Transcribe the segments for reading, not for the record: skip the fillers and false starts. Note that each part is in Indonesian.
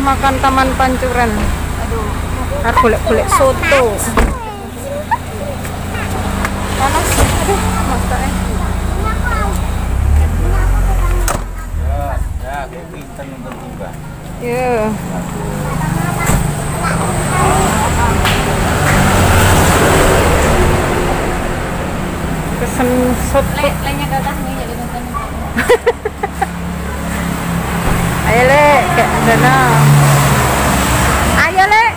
makan Taman Pancuran. Aduh. Harus golek-golek soto. Panas. Aduh, matanya. Ya, kita nonton juga. Ya. Pesen soto. Lainnya ke atas nih jadi nonton. Ayo le, kayak dana. Ayo le.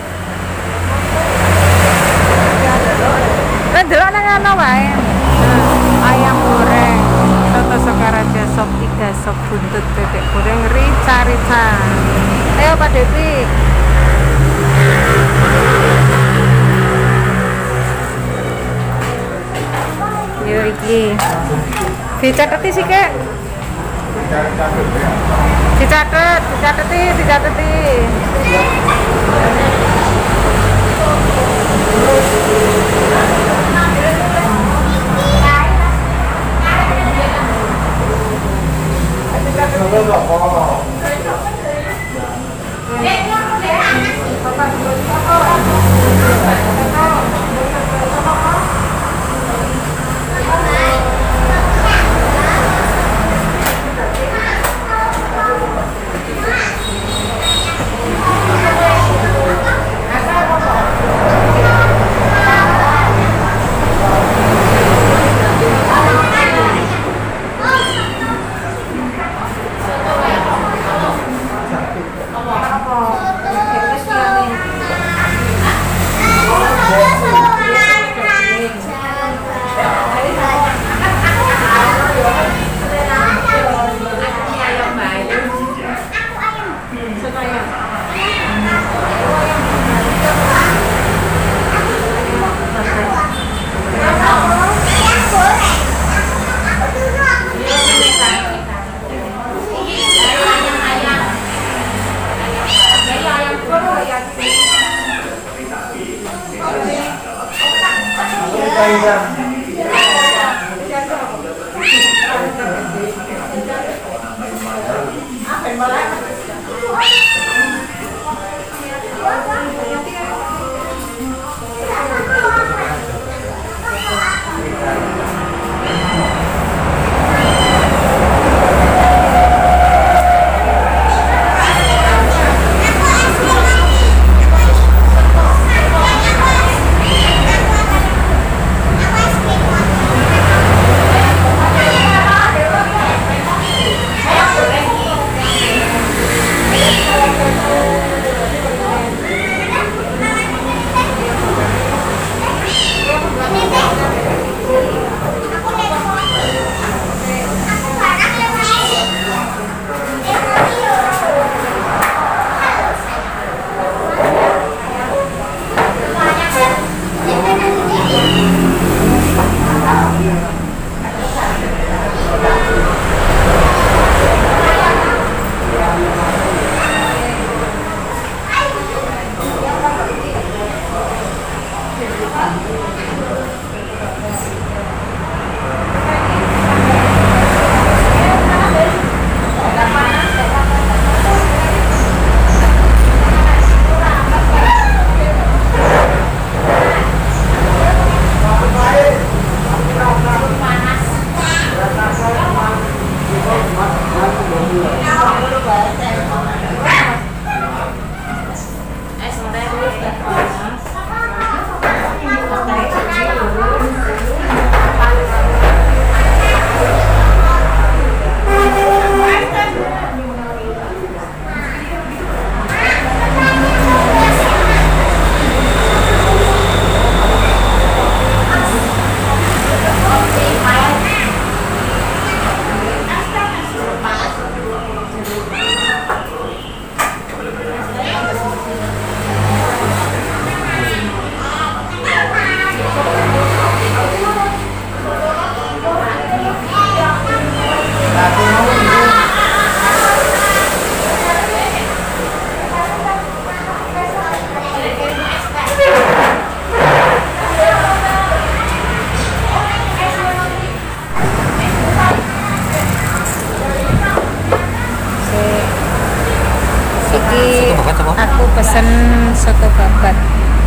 Delok nang ana wae. Ayam goreng, soto Sokaraja, sop iga, sop buntut, bebek goreng, rica-rica. Ayo Pak Devi. Yo iki. Dicateti sih, Kek. Dicateti. pesen soto babat.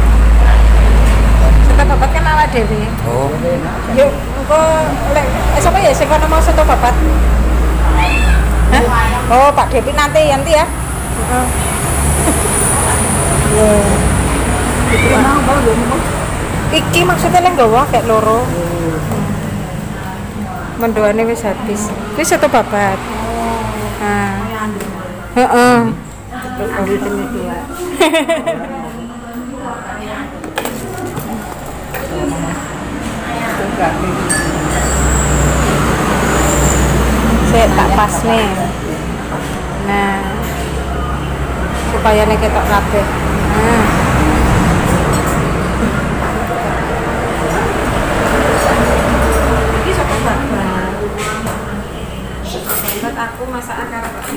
Soto babat kan awak dhewe. Oh. Yuk, engko lek sapa ya sing kono mau soto babat? Hah? Oh, Pak Devi nanti ya. Heeh. Iki maksudnya lek nggawa kayak loro. Mendoane wis habis. Wis soto babat. Nah. Heeh. Saya tak pas nih. Nah, supaya nih ketok kabeh. Nah. Iki sopo babat. Buat aku masakan karo Pak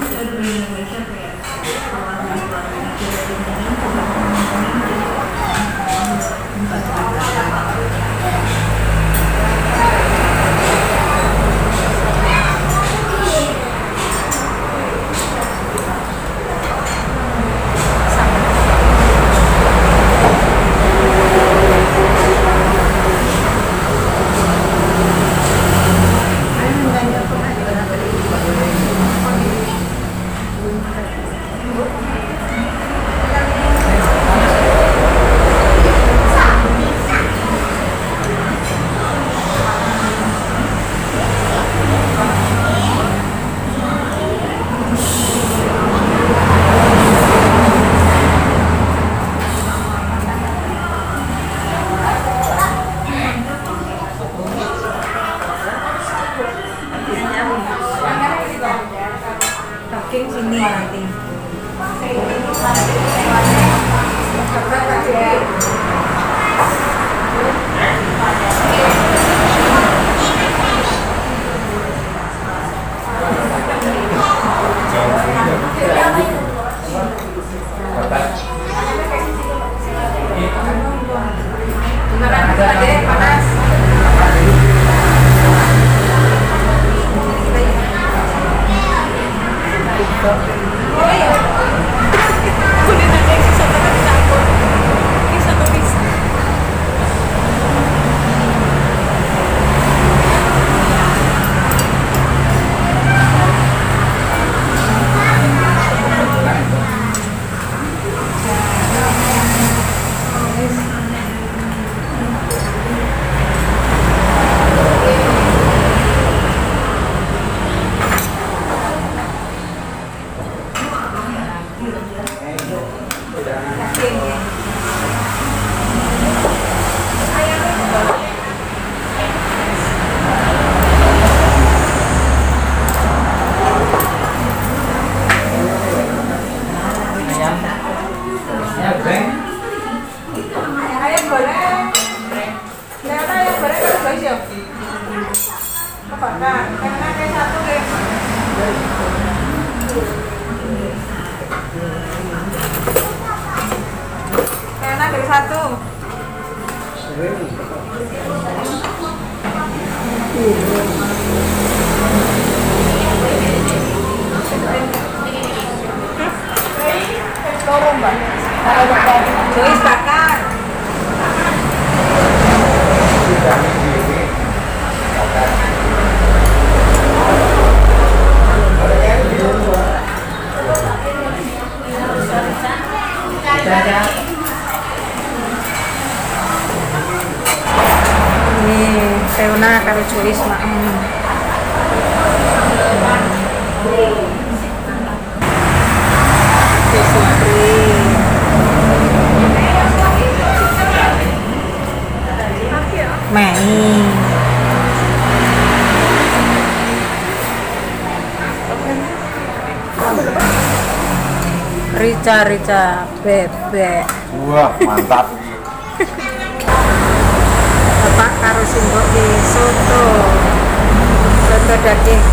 Daging sini nanti. Panas. Oh iya. Kulit aja yang satu kan campur. Ini satu bisa. Ayam goreng. Nah, ayam goreng kan guys ya. Apa kan? Karena kayak satu deh. Karena dari satu. Tolong mbak. Jois bakar. Ini Teona karo Jois maem. Mei. Rica bebek. Wah, mantap. Bapak karo simbok di soto daging.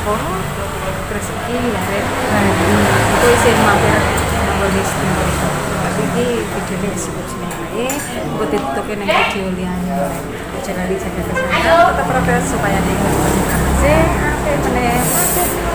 Jepang terus iki arek Bali aku isin mampir nang listing iki videonya disebut semuanya buat ditutupin yang video liane jangan jaga kesehatan tetap protes supaya dia nggak apa-apa